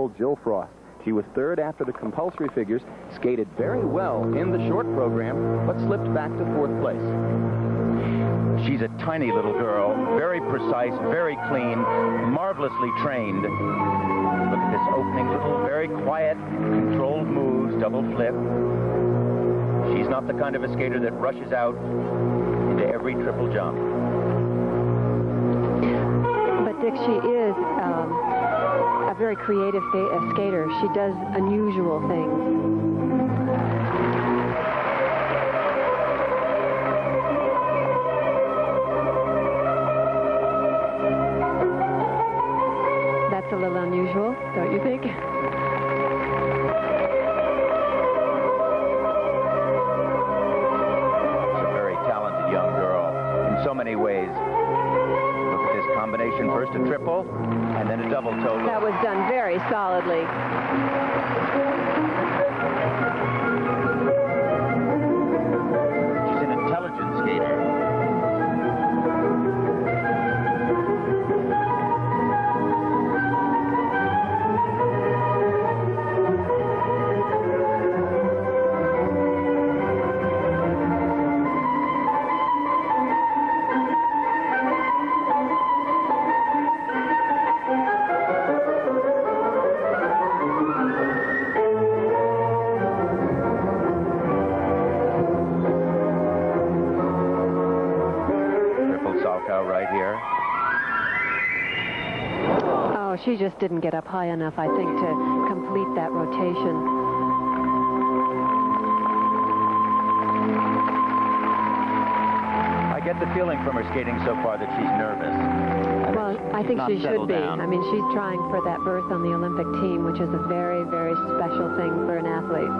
16-year-old Jill Frost. She was third after the compulsory figures, skated very well in the short program, but slipped back to fourth place. She's a tiny little girl, very precise, very clean, marvelously trained. Look at this opening little, very quiet, controlled moves, double flip. She's not the kind of a skater that rushes out into every triple jump. But Dick, she is a very creative skater. She does unusual things. That's a little unusual, don't you think? So many ways. Look at this combination. First a triple, and then a double toe. That was done very solidly. She's an intelligent skater. Right here. Oh, she just didn't get up high enough, I think, to complete that rotation. I get the feeling from her skating so far that she's nervous. Well, I think she should be. Down. I mean, she's trying for that berth on the Olympic team, which is a very, very special thing for an athlete.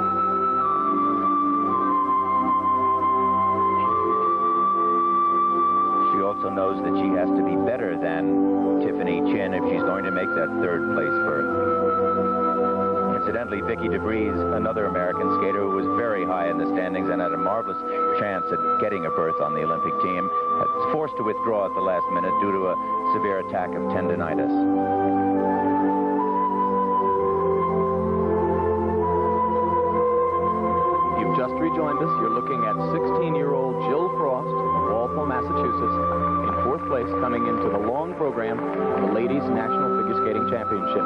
Also knows that she has to be better than Tiffany Chin if she's going to make that third place berth. Incidentally, Vicki DeVries, another American skater who was very high in the standings and had a marvelous chance at getting a berth on the Olympic team, was forced to withdraw at the last minute due to a severe attack of tendinitis. You've just rejoined us. You're looking at 16-year-old Jill Frost of Walpole, Massachusetts, in fourth place, coming into the long program of the Ladies National Figure Skating Championship.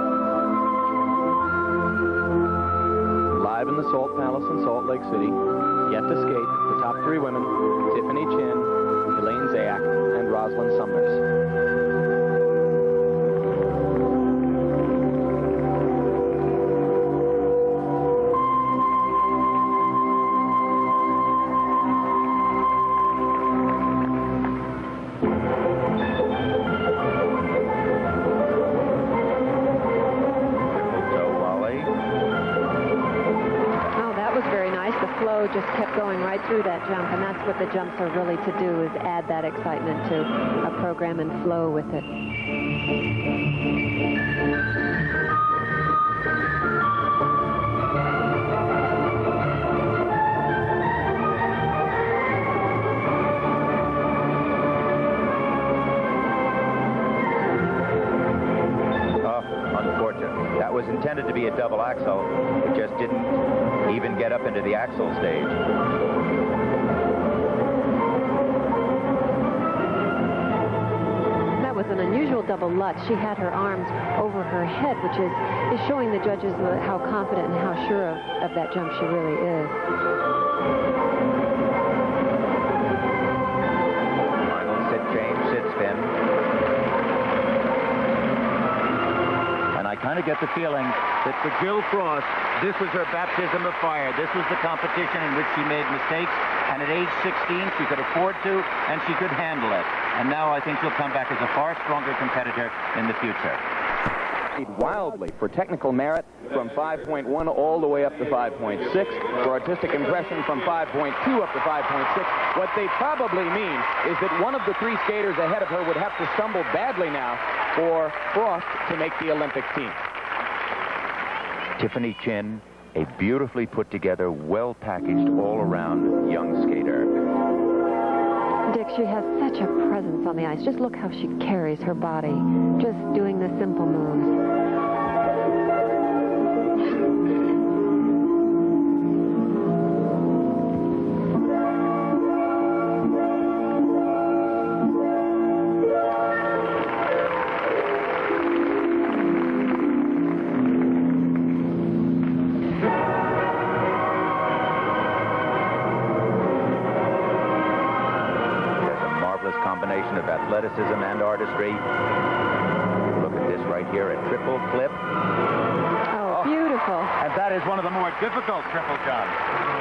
Live in the Salt Palace in Salt Lake City, yet to skate, the top three women, Tiffany Chin, Elaine Zayak, and Rosalynn Sumners. Just kept going right through that jump, and that's what the jumps are really to do, is add that excitement to a program and flow with it. That was intended to be a double axel. It just didn't even get up into the axel stage. That was an unusual double lutz. She had her arms over her head, which is showing the judges how confident and how sure of that jump she really is. Final sit change, sit spin. I kind of get the feeling that for Jill Frost, this was her baptism of fire. This was the competition in which she made mistakes, and at age 16, she could afford to, and she could handle it. And now I think she'll come back as a far stronger competitor in the future. Wildly for technical merit from 5.1 all the way up to 5.6, for artistic impression from 5.2 up to 5.6. What they probably mean is that one of the three skaters ahead of her would have to stumble badly now for Frost to make the Olympic team. Tiffany Chin, a beautifully put together, well-packaged, all-around young skater. Dick, she has such a presence on the ice. Just look how she carries her body, just doing the simple moves. athleticism and artistry. Look at this right here, a triple flip. Oh, beautiful. And that is one of the more difficult triple jumps.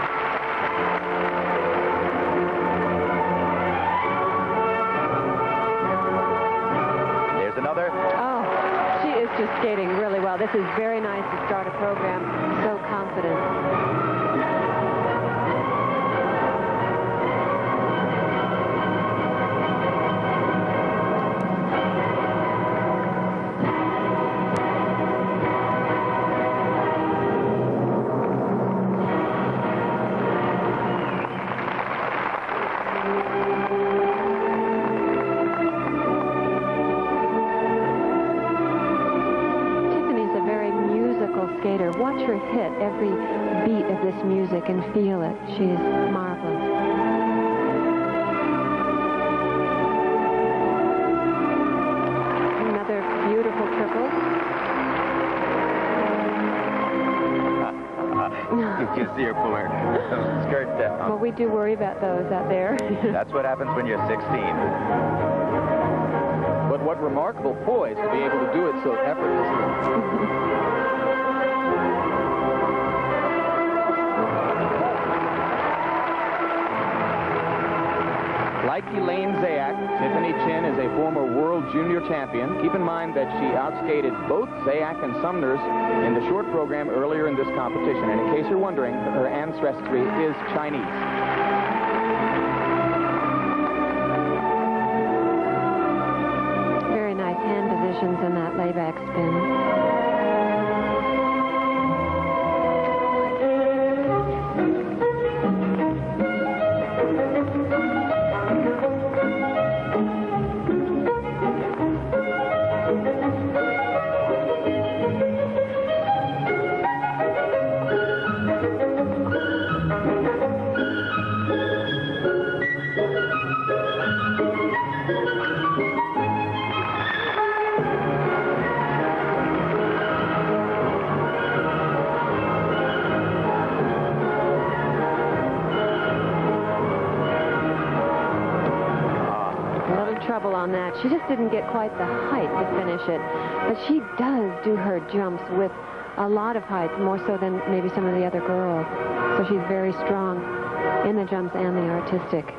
There's another. Oh, she is just skating really well. This is very nice to start a program so confident. Skater. Watch her hit every beat of this music and feel it. She's marvelous. Another beautiful triple. You see her pull her skirt down. Well, we do worry about those out there. That's what happens when you're 16. But what remarkable poise to be able to do it so effortlessly. Like Elaine Zayak, Tiffany Chin is a former world junior champion. Keep in mind that she outskated both Zayak and Sumners in the short program earlier in this competition. And in case you're wondering, her ancestry is Chinese. Very nice hand positions in that layback spin. Trouble on that. She just didn't get quite the height to finish it. But she does do her jumps with a lot of height, more so than maybe some of the other girls. So she's very strong in the jumps and the artistic.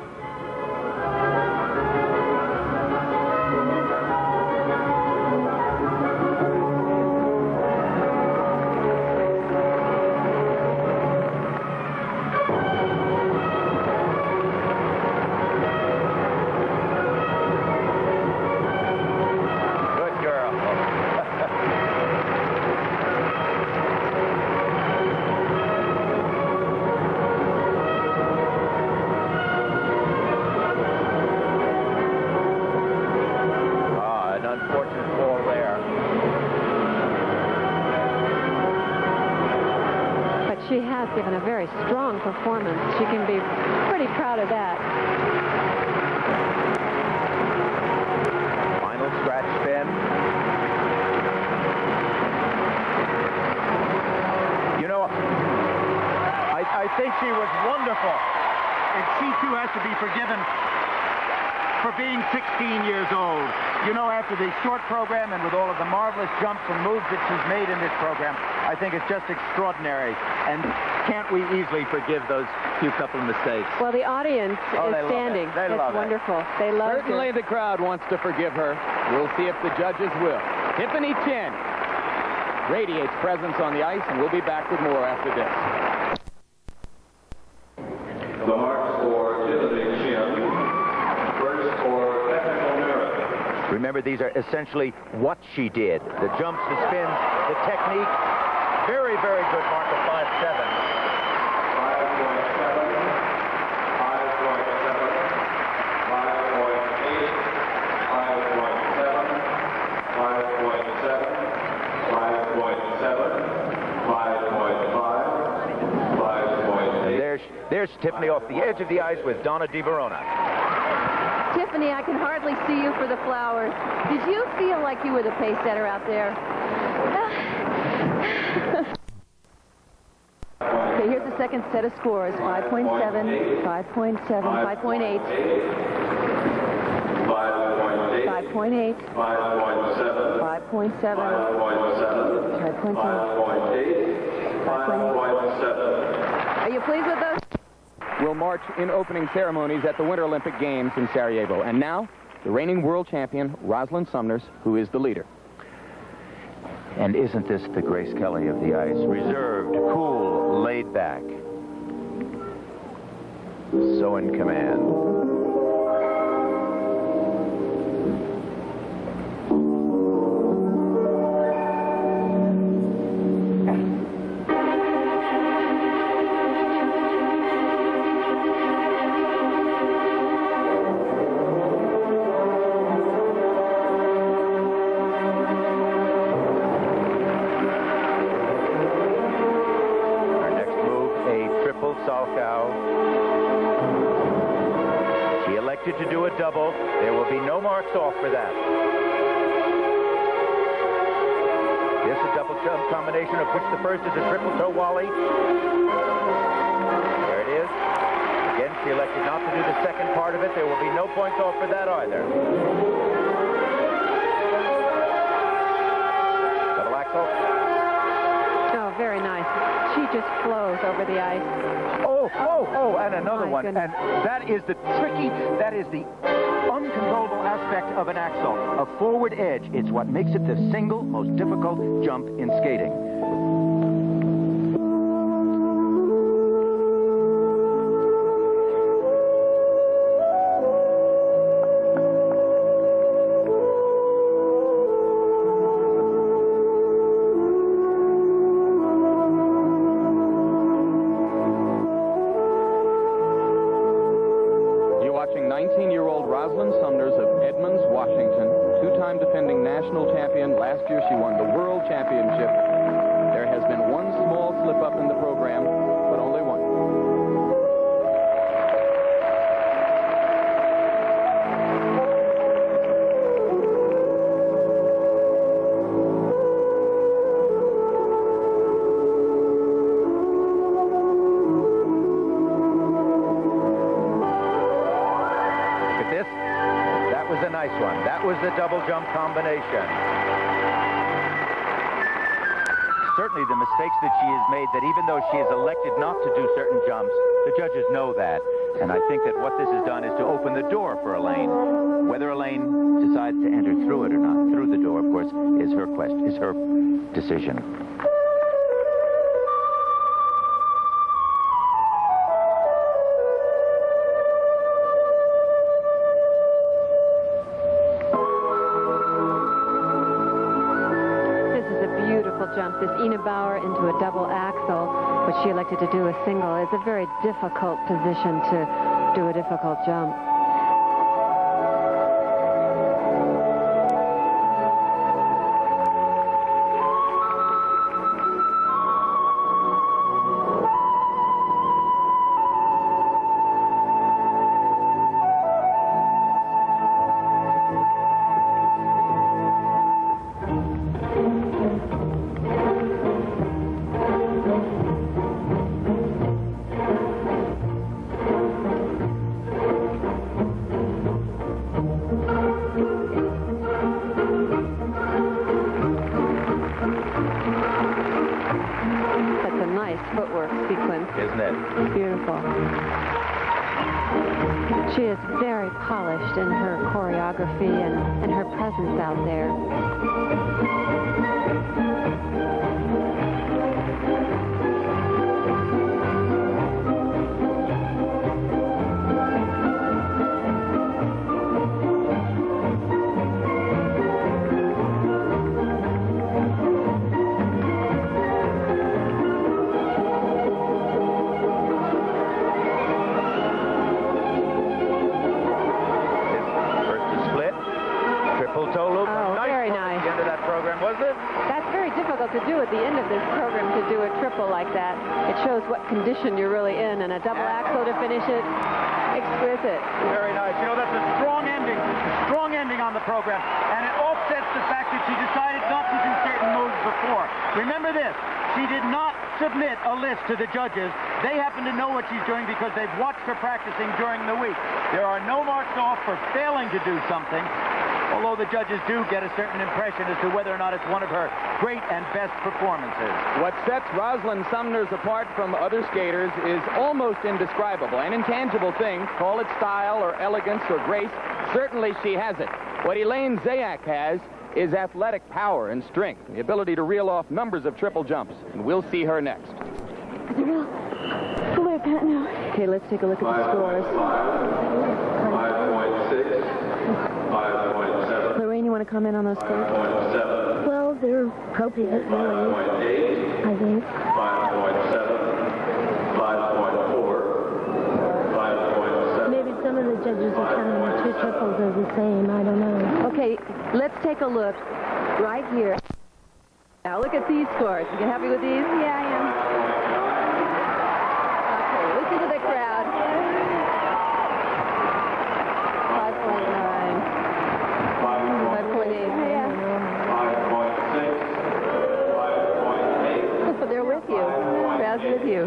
She has given a very strong performance. She can be pretty proud of that. Final scratch spin. You know, I think she was wonderful. And she, too, has to be forgiven for being 16 years old. You know, after the short program and with all of the marvelous jumps and moves that she's made in this program, I think it's just extraordinary. And can't we easily forgive those few couple of mistakes? Well, the audience is standing. They love it. It's wonderful. They love it. Certainly the crowd wants to forgive her. We'll see if the judges will. Tiffany Chin radiates presence on the ice, and we'll be back with more after this. The marks for Tiffany Chin. First for technical merit. remember, these are essentially what she did. The jumps, the spins, the technique. Very, very good mark of 5.7. 5.7. There's Tiffany off the edge of the ice with Donna DiVerona. Tiffany, I can hardly see you for the flowers. Did you feel like you were the pace setter out there? Okay, here's the second set of scores. 5.7, 5.7, 5.8. 5.7. 5.8. 5.7. 5.7. 5.7. 5.8. 5.7. Are you pleased with those? Will march in opening ceremonies at the Winter Olympic Games in Sarajevo. And now, the reigning world champion, Rosalynn Sumners, who is the leader. And isn't this the Grace Kelly of the ice? Reserved, cool, laid back. So in command. To do a double. There will be no marks off for that. This is a double jump combination of which the first is a triple toe Wally. There it is. Again, she elected not to do the second part of it. There will be no points off for that either. Double axel. Oh, very nice. She just flows over the ice. Oh, and another one. Goodness. And that is the uncontrollable aspect of an axel. A forward edge. It's what makes it the single most difficult jump in skating. Watching 19-year-old Rosalynn Sumners of Edmonds, Washington, two-time defending national champion. Last year she won the world championship. There has been one small slip-up in the program, but only one. That was the double jump combination. Certainly the mistakes that she has made, that even though she has elected not to do certain jumps, the judges know that. And I think that what this has done is to open the door for Elaine. Whether Elaine decides to enter through it or not, through the door, of course, is her question, is her decision. Jump, this Ina Bauer into a double axel, which she elected to do a single, is a very difficult position to do a difficult jump. She is very polished in her choreography and her presence out there. To do at the end of this program, to do a triple like that, it shows what condition you're really in, and a double axel to finish it, exquisite. Very nice. You know, that's a strong ending on the program, and it offsets the fact that she decided not to do certain moves before. Remember this, she did not submit a list to the judges. They happen to know what she's doing because they've watched her practicing during the week. There are no marks off for failing to do something. although the judges do get a certain impression as to whether or not it's one of her great and best performances. What sets Rosalynn Sumners apart from other skaters is almost indescribable, an intangible thing. Call it style or elegance or grace. Certainly she has it. What Elaine Zayak has is athletic power and strength, the ability to reel off numbers of triple jumps. And we'll see her next. Go away, Pat, now. Okay, let's take a look at the scores. 5.6, 5.7. Lorraine, you want to comment on those scores? 5.7. Well, they're appropriate, really. 5.8. I think. 5.7. 5.4. 5.7. Maybe some of the judges are counting the two triples as the same. I don't know. Okay, let's take a look right here. Now look at these scores. You happy with these? Yeah, I am. Okay, listen to the crowd. 5.9. 5.8. 5.6. 5.8. They're with you. Crowd's with you.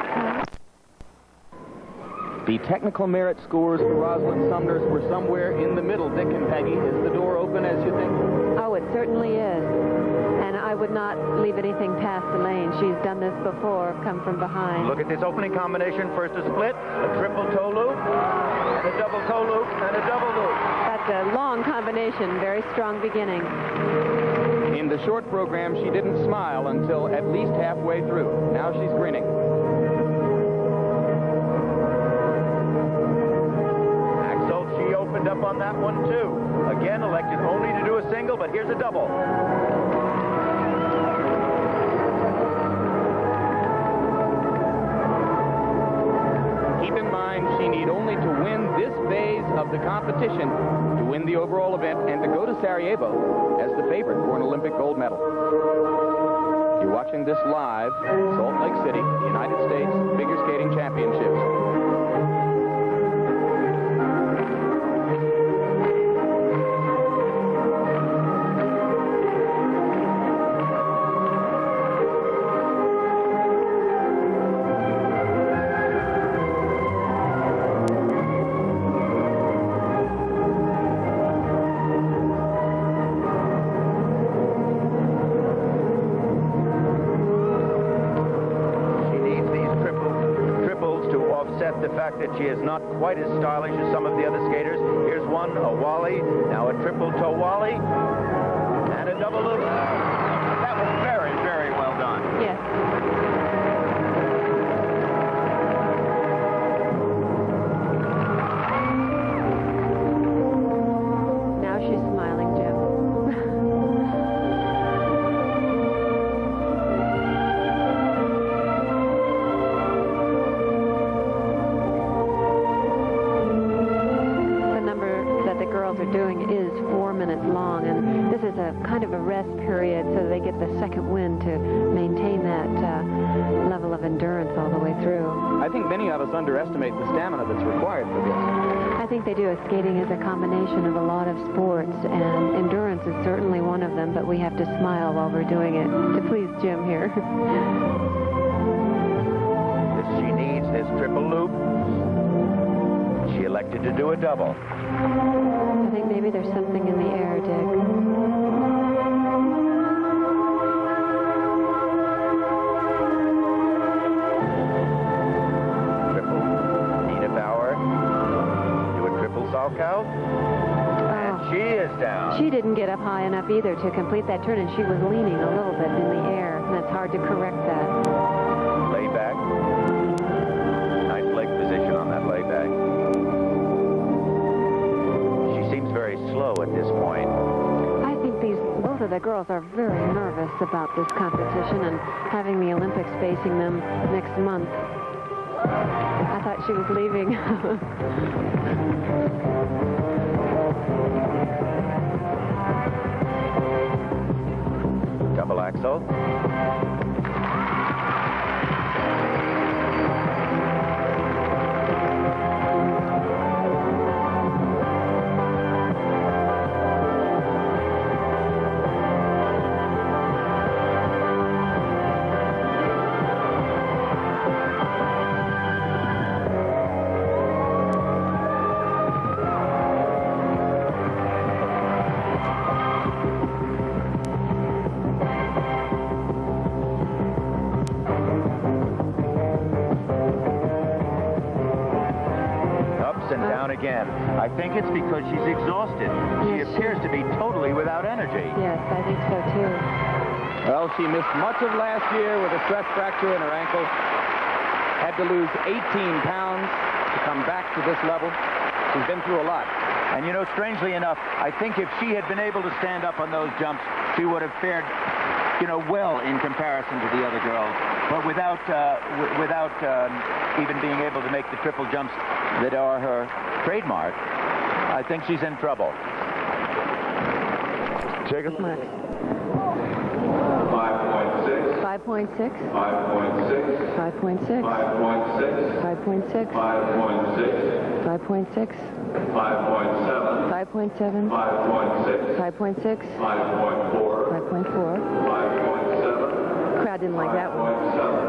The technical merit scores for Rosalynn Sumners were somewhere in the middle. Dick and Peggy, is the door open as you think? Oh, it certainly is. And I would not leave anything past Elaine. She's done this before, come from behind. Look at this opening combination. First a split, a triple toe loop, and a double toe loop, and a double loop. That's a long combination, very strong beginning. In the short program, she didn't smile until at least halfway through. Now she's grinning. Axel, she opened up on that one too. Again, elected only to do a single, but here's a double. Keep in mind, she need only to win this phase of the competition to win the overall event and to go to Sarajevo as the favorite for an Olympic gold medal. You're watching this live, Salt Lake City, United States Figure Skating Championships. The fact that she is not quite as stylish as some of the other skaters. Here's one, a wally, now a triple toe wally, and a double loop. That was very, very well done. Yes. Now she's smiling, Jim. Are doing is 4 minutes long, and this is a kind of a rest period so they get the second wind to maintain that level of endurance all the way through. I think many of us underestimate the stamina that's required for this. I think they do. Skating is a combination of a lot of sports, and endurance is certainly one of them, but we have to smile while we're doing it to please Jim here. She needs this triple loop. She elected to do a double. I think maybe there's something in the air, Dick. Triple. Nina Bauer. Do a triple Salchow. And she is down. She didn't get up high enough either to complete that turn, and she was leaning a little bit in the air, and it's hard to correct that. Layback. Nice leg position on that layback. Very slow at this point. I think both of the girls are very nervous about this competition and having the Olympics facing them next month. I thought she was leaving. Double axel. down again. I think it's because she's exhausted. She appears to be totally without energy. Yes, I think so, too. Well, she missed much of last year with a stress fracture in her ankle. Had to lose 18 pounds to come back to this level. She's been through a lot. And, you know, strangely enough, I think if she had been able to stand up on those jumps, she would have fared, you know, well in comparison to the other girls. But without even being able to make the triple jumps that are her trademark, I think she's in trouble. Check it. 5.6. 5.6. 5.6. 5.6. 5.6. 5.6. 5.6. 5.6. 5.7. 5.7. 5.6. 5.6. 5.4. 5.4. 5.7. Crowd didn't like that one.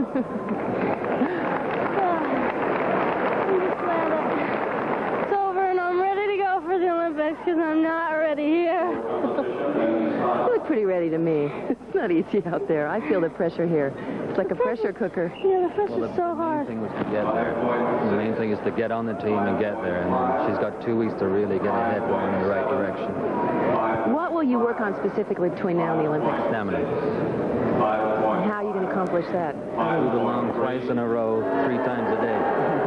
5.7. It's over and I'm ready to go for the Olympics because I'm not ready here. You look pretty ready to me. It's not easy out there. I feel the pressure here. It's like a pressure cooker. Yeah, the pressure's so hard. The main thing was to get there. The main thing is to get on the team and get there. And she's got 2 weeks to really get her head going in the right direction. What will you work on specifically between now and the Olympics? Stamina. And how are you going to accomplish that? Do the long twice in a row, 3 times a day.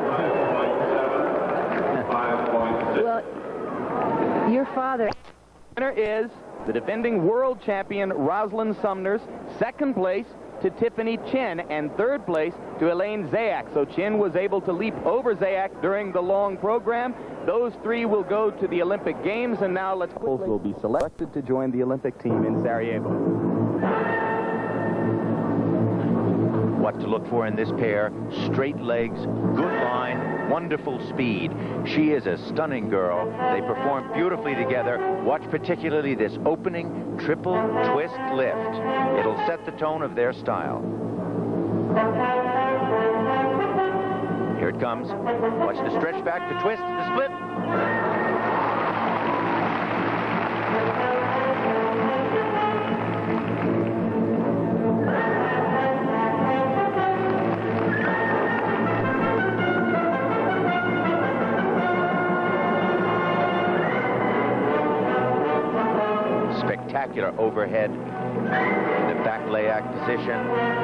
Well, your father... Winner is the defending world champion Rosalynn Sumners, second place to Tiffany Chin, and third place to Elaine Zayak. So Chin was able to leap over Zayak during the long program. Those 3 will go to the Olympic Games, and now let's quickly... will be selected to join the Olympic team in Sarajevo. What to look for in this pair: straight legs, good line, wonderful speed. She is a stunning girl. They perform beautifully together. Watch particularly this opening triple twist lift. It'll set the tone of their style. Here it comes. Watch the stretch back, the twist, the split. Spectacular overhead, the back layak position.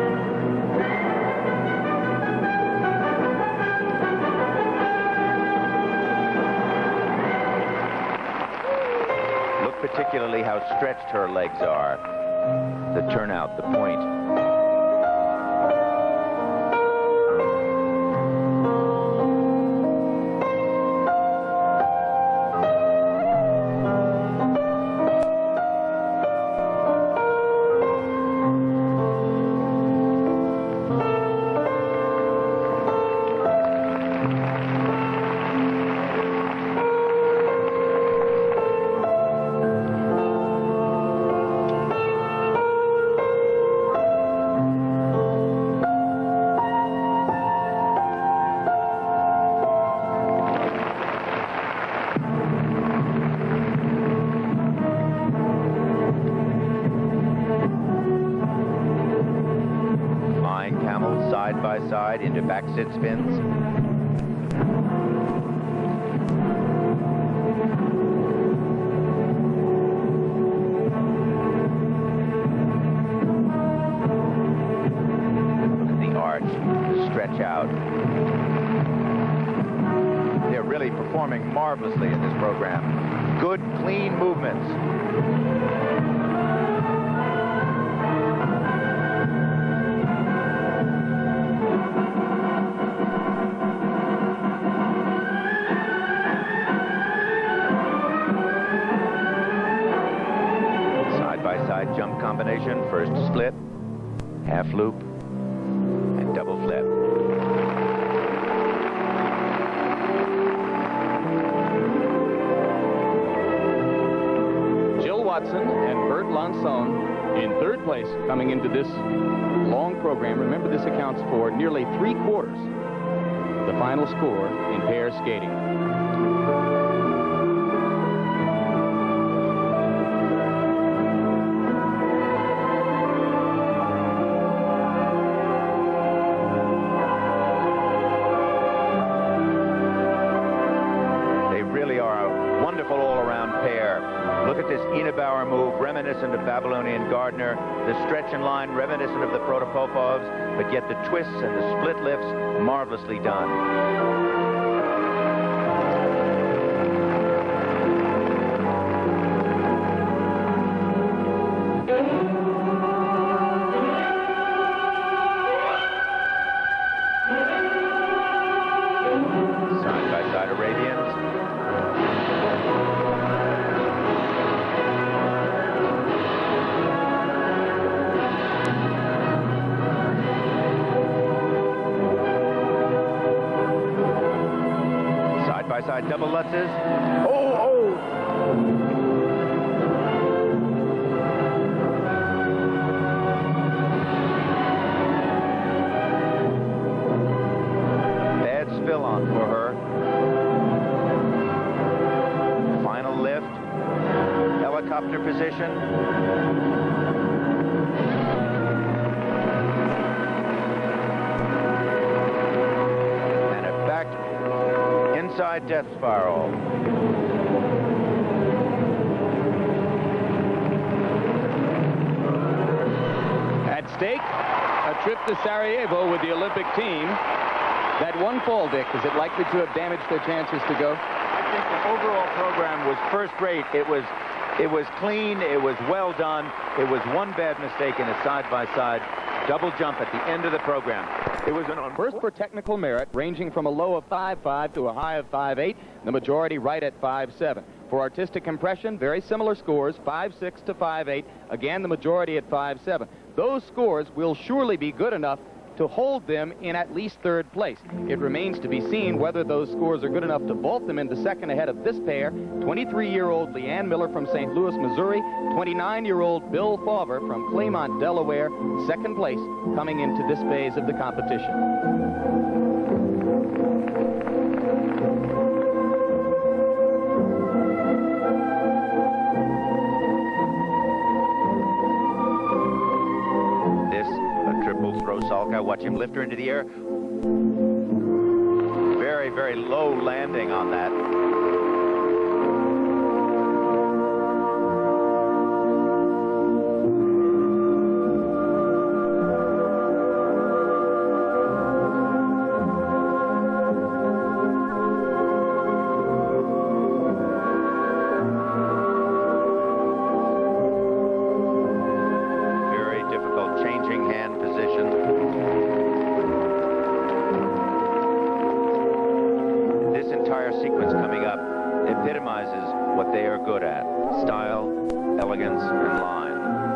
Look particularly how stretched her legs are. The turnout, the point. Side by side into back sit spins. Look at the arch, the stretch out. They're really performing marvelously in this program. Good, clean movements. Jump combination, first split, half loop, and double flip. Jill Watson and Burt Lancon in third place coming into this long program. Remember, this accounts for nearly 3/4 the final score in pair skating. reminiscent of Babylonian Gardner, the stretch and line reminiscent of the Protopopovs, but yet the twists and the split lifts marvelously done. Side double Lutzes. Oh! Bad spill on for her. Final lift. Helicopter position. Inside death spiral. At stake, a trip to Sarajevo with the Olympic team. That one fall, Dick, is it likely to have damaged their chances to go? I think the overall program was first rate. It was clean. It was well done. It was one bad mistake in a side-by-side double jump at the end of the program. It was an first for technical merit, ranging from a low of 5.5 to a high of 5.8. The majority right at 5.7. For artistic impression, very similar scores, 5.6 to 5.8. Again, the majority at 5.7. Those scores will surely be good enough to hold them in at least third place. It remains to be seen whether those scores are good enough to vault them into second ahead of this pair, 23-year-old Leanne Miller from St. Louis, Missouri, 29-year-old Bill Fauver from Claymont, Delaware, second place coming into this phase of the competition. Rosalka, watch him lift her into the air. Very, very low landing on that. Very difficult changing hand position. Sequence coming up epitomizes what they are good at: style, elegance, and line.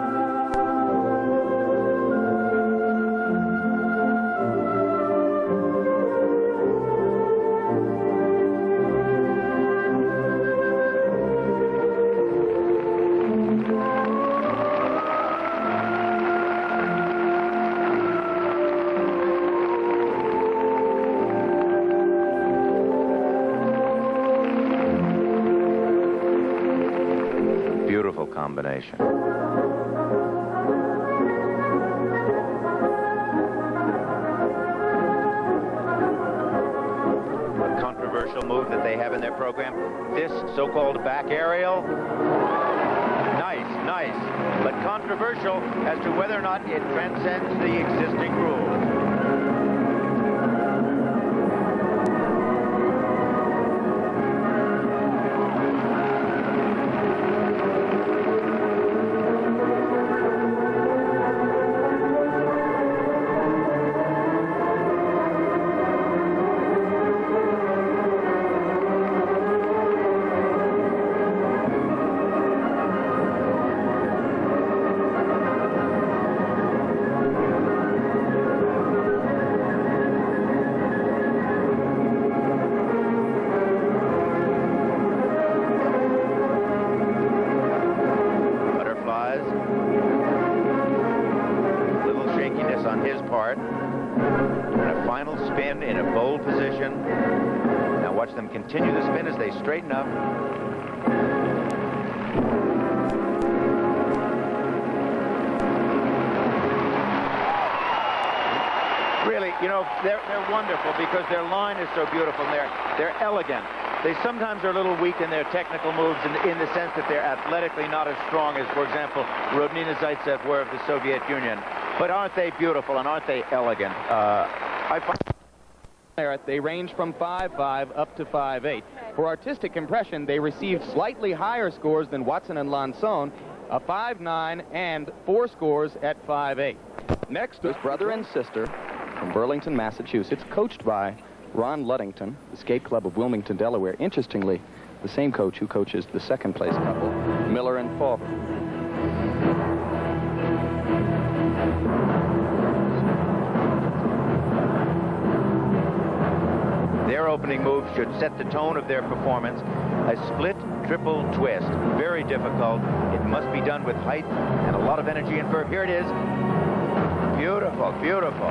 Beautiful combination. A controversial move that they have in their program, this so-called back aerial. Nice, nice, but controversial as to whether or not it transcends the existing rules. In a bold position. Now watch them continue the spin as they straighten up. Really, you know, they're wonderful because their line is so beautiful and they're elegant. They sometimes are a little weak in their technical moves in the sense that they're athletically not as strong as, for example, Elaine Zayak were of the Soviet Union. But aren't they beautiful and aren't they elegant? I find they range from 5.5 up to 5.8. For artistic impression, they received slightly higher scores than Watson and Lancon, a 5.9 and 4 scores at 5.8. Next was brother and sister from Burlington, Massachusetts, coached by Ron Luddington, the skate club of Wilmington, Delaware. Interestingly, the same coach who coaches the second place couple, Miller and Fauver. Their opening move should set the tone of their performance. A split triple twist. Very difficult. It must be done with height and a lot of energy and verve. Here it is. Beautiful, beautiful.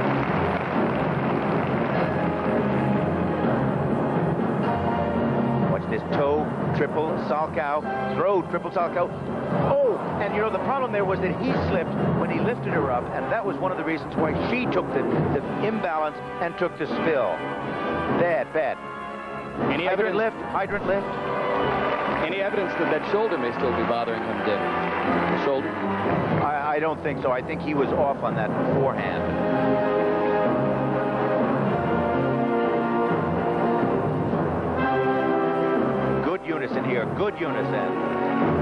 Watch this toe, triple, salchow, throw, triple salchow. Oh, and you know, the problem there was that he slipped when he lifted her up, and that was one of the reasons why she took the imbalance and took the spill. Bad. Any hydrant evidence? Hydrant lift. Any evidence that shoulder may still be bothering him, Dick? The shoulder? I don't think so. I think he was off on that forehand. Good unison here. Good unison.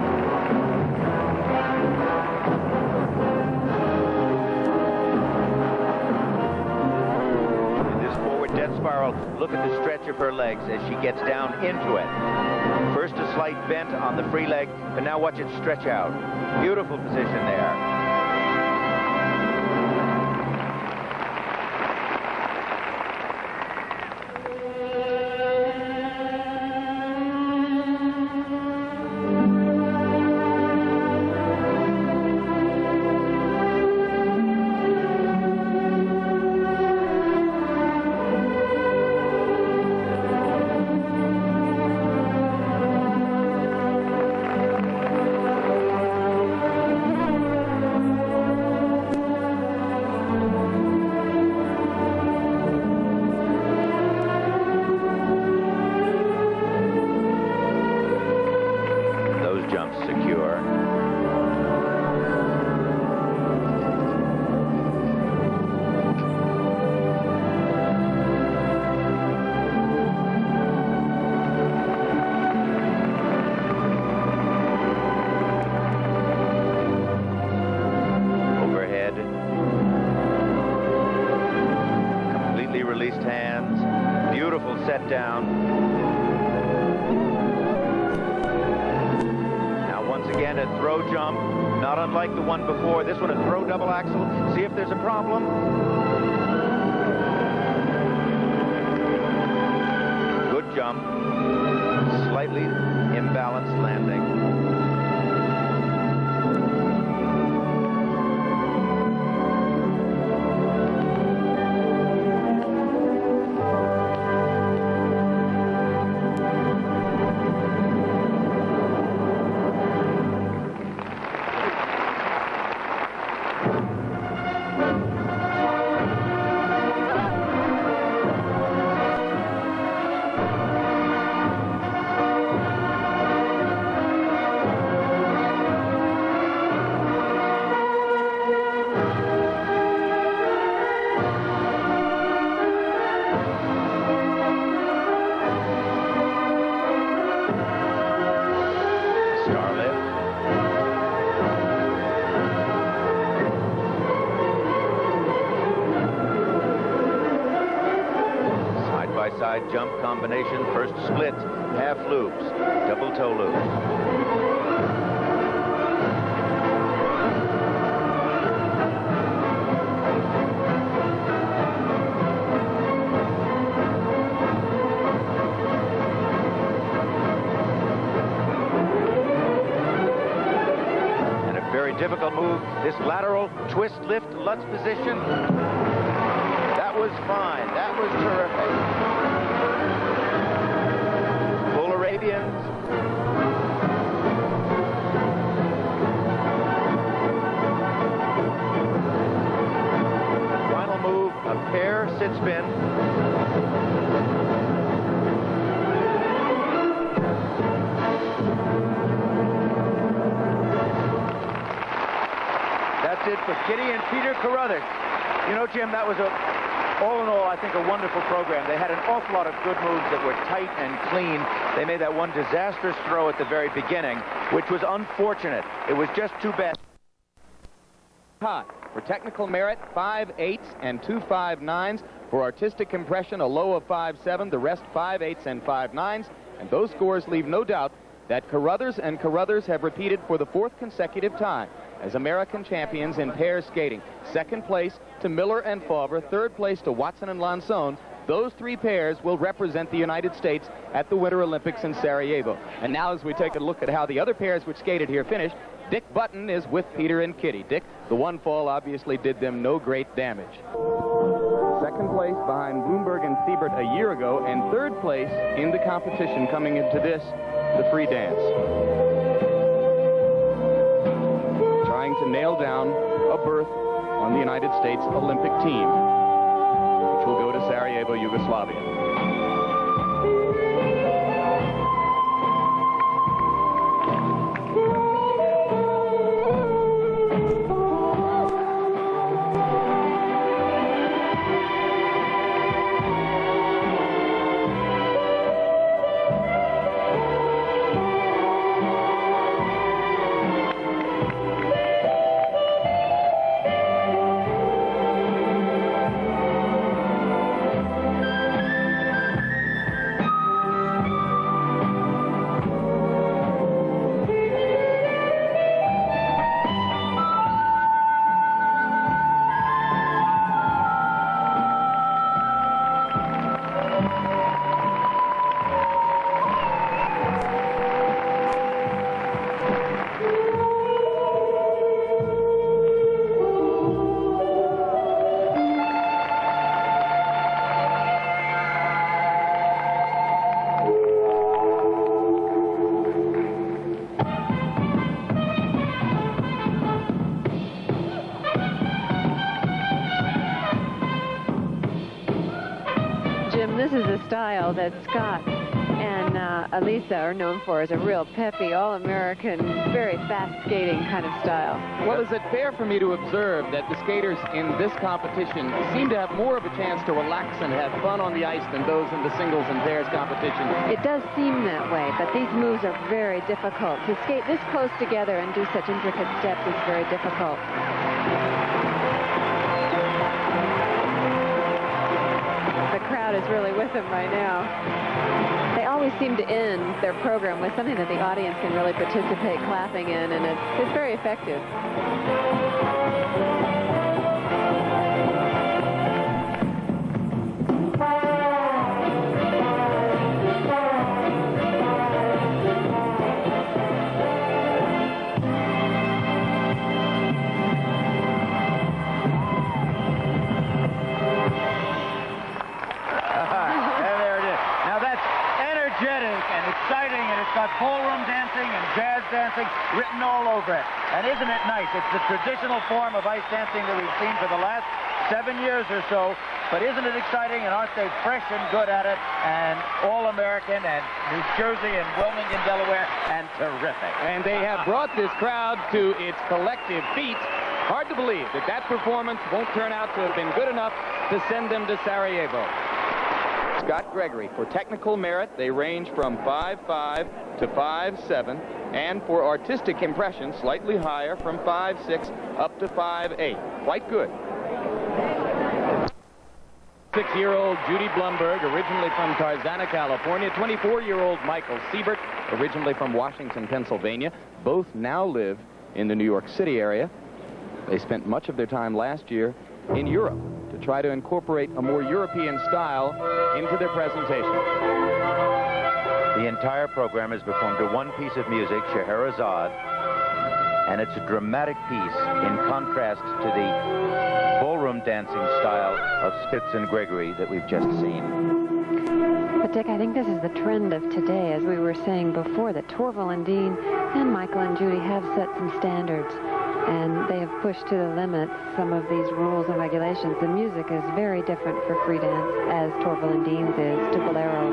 Death spiral. Look at the stretch of her legs as she gets down into it. First a slight bent on the free leg, but now watch it stretch out. Beautiful position there. Unlike the one before, this one a throw double axel. See if there's a problem. Good jump. Slightly imbalanced landing. Side jump combination, first split, half loops, double toe loops. And a very difficult move, this lateral twist lift Lutz position. That was fine. That was terrific. Full Arabians. Final move, a pair sit spin. did for Kitty and Peter Carruthers. You know, Jim, that was all in all, I think, a wonderful program. They had an awful lot of good moves that were tight and clean. They made that one disastrous throw at the very beginning, which was unfortunate. It was just too bad. For technical merit, 5.8s and 2 5.9s. For artistic impression, a low of 5.7, the rest 5.8s and 5.9s. And those scores leave no doubt that Carruthers and Carruthers have repeated for the 4th consecutive time as American champions in pair skating. 2nd place to Miller and Fauver, 3rd place to Watson and Lancon. Those 3 pairs will represent the United States at the Winter Olympics in Sarajevo. And now as we take a look at how the other pairs which skated here finished, Dick Button is with Peter and Kitty. Dick, the one fall obviously did them no great damage. 2nd place behind Blumberg and Seibert a year ago, and 3rd place in the competition coming into this, the free dance. Trying to nail down a berth on the United States Olympic team, which will go to Sarajevo, Yugoslavia. This is a style that Scott and Elisa are known for, as a real peppy, all-American, very fast skating kind of style. Well, is it fair for me to observe that the skaters in this competition seem to have more of a chance to relax and have fun on the ice than those in the singles and pairs competition? It does seem that way, but these moves are very difficult. To skate this close together and do such intricate steps is very difficult. The crowd is really with them right now. They always seem to end their program with something that the audience can really participate clapping in, and it's very effective. Exciting, and it's got ballroom dancing and jazz dancing written all over it. And isn't it nice? It's the traditional form of ice dancing that we've seen for the last 7 years or so. But isn't it exciting, and aren't they fresh and good at it, and all-American, and New Jersey and Wilmington, Delaware, and terrific. And they have brought this crowd to its collective feet. Hard to believe that that performance won't turn out to have been good enough to send them to Sarajevo. Scott Gregory, for technical merit, they range from 5.5 to 5.7, and for artistic impression, slightly higher, from 5.6 up to 5.8. Quite good. 6-year-old Judy Blumberg, originally from Tarzana, California. 24-year-old Michael Seibert, originally from Washington, Pennsylvania. Both now live in the New York City area. They spent much of their time last year in Europe to try to incorporate a more European style into their presentation. The entire program is performed to one piece of music, Scheherazade, and it's a dramatic piece in contrast to the ballroom dancing style of Spitz and Gregory that we've just seen. But Dick, I think this is the trend of today, as we were saying before, that Torvill and Dean and Michael and Judy have set some standards, and they have pushed to the limit some of these rules and regulations. The music is very different for free dance, as Torvill and Dean's is to bolero.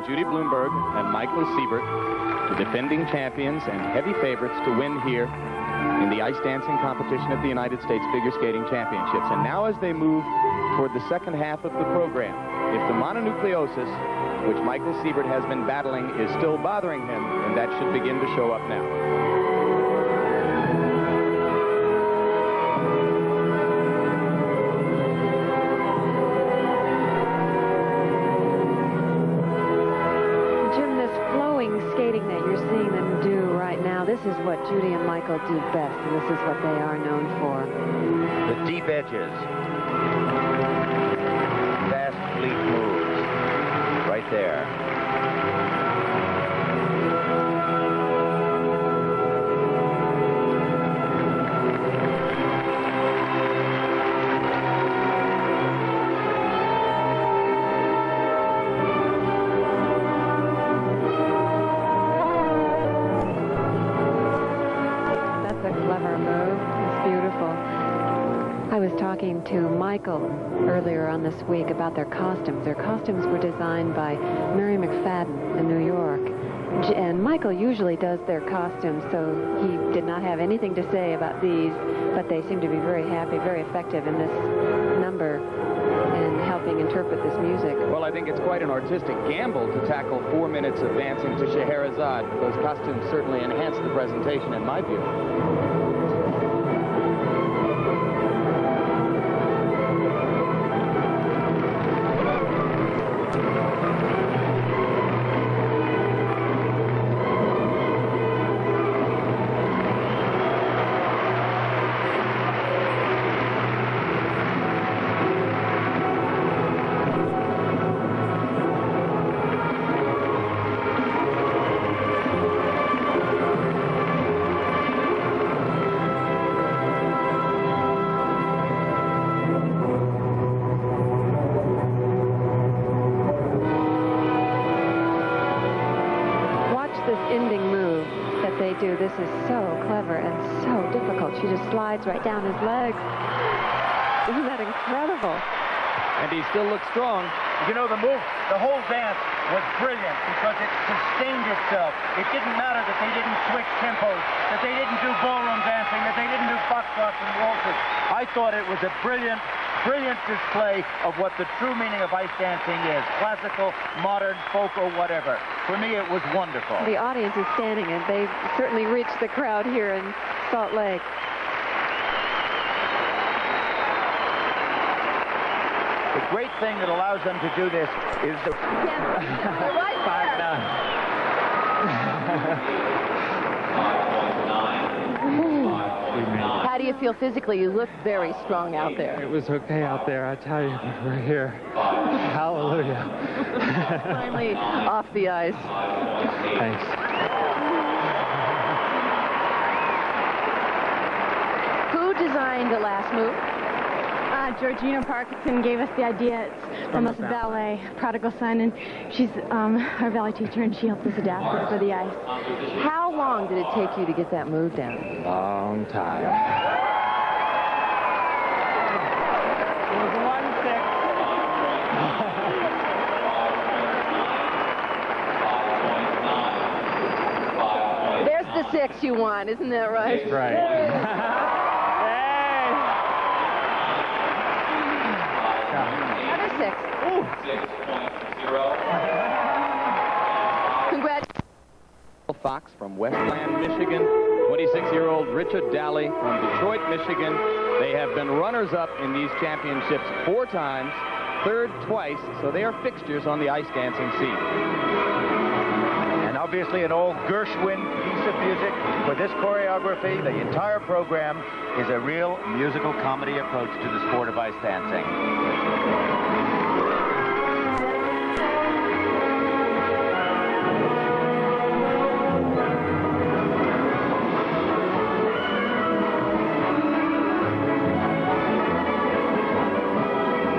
Judy Blumberg and Michael Seibert, the defending champions and heavy favorites to win here in the ice dancing competition at the United States Figure Skating Championships. And now as they move toward the second half of the program, if the mononucleosis, which Michael Seibert has been battling, is still bothering him, then that should begin to show up now. This is what Judy and Michael do best, and this is what they are known for. The deep edges. Fast, fleet moves. Right there. I was talking to Michael earlier on this week about their costumes. Their costumes were designed by Mary McFadden in New York. And Michael usually does their costumes, so he did not have anything to say about these, but they seem to be very happy, very effective in this number and helping interpret this music. Well, I think it's quite an artistic gamble to tackle 4 minutes of dancing to Scheherazade. Those costumes certainly enhance the presentation, in my view. This is so clever and so difficult. She just slides right down his legs. Isn't that incredible? And he still looks strong. You know, the whole dance was brilliant because it sustained itself. It didn't matter that they didn't switch tempos, that they didn't do ballroom dancing, that they didn't do foxtrots and waltzes. I thought it was a brilliant display of what the true meaning of ice dancing is. Classical, modern, folk, or whatever. For me, it was wonderful. The audience is standing, and they've certainly reached the crowd here in Salt Lake. The great thing that allows them to do this is the... How do you feel physically? You look very strong out there. It was okay out there, I tell you. We're here. Hallelujah. Finally off the ice. Thanks. Who designed the last move? Georgina Parkinson gave us the idea. It's from a ballet, Prodigal Son, and she's our ballet teacher, and she helped us adapt it for the ice. How long did it take you to get that move down? Long time. It was 1-6. There's the 6 you want, isn't that right? That's right. Congratulations. Fox from Westland, Michigan. 26-year-old Richard Daly from Detroit, Michigan. They have been runners-up in these championships 4 times, third twice, so they are fixtures on the ice dancing scene. And obviously an old Gershwin piece of music. For this choreography, the entire program is a real musical comedy approach to the sport of ice dancing.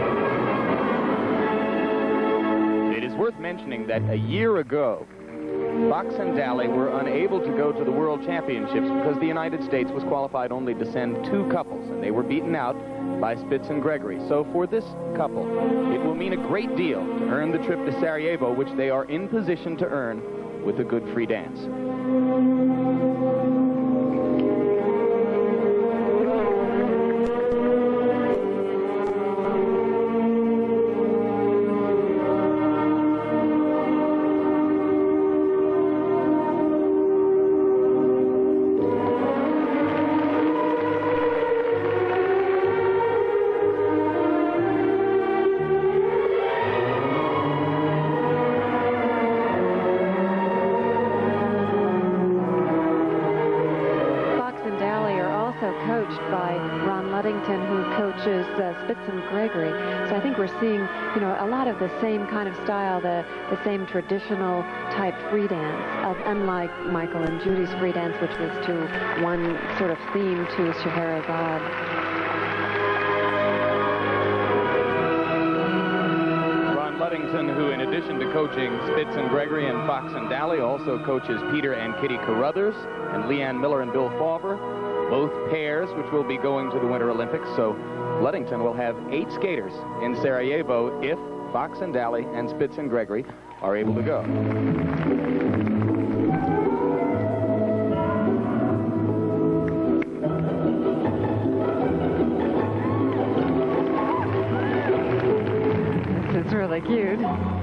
Mentioning that a year ago, Fox and Daly were unable to go to the World Championships because the United States was qualified only to send 2 couples, and they were beaten out by Spitz and Gregory. So for this couple, it will mean a great deal to earn the trip to Sarajevo, which they are in position to earn with a good free dance. Spitz and Gregory. So I think we're seeing, you know, a lot of the same kind of style, the same traditional type free dance, unlike Michael and Judy's free dance, which was to one sort of theme to Scheherazade. Ron Ludington, who in addition to coaching Spitz and Gregory and Fox and Daly, also coaches Peter and Kitty Carruthers and Leanne Miller and Bill Fauver, both pairs which will be going to the Winter Olympics. So Ludington will have 8 skaters in Sarajevo if Fox and Daly and Spitz and Gregory are able to go. This is really cute.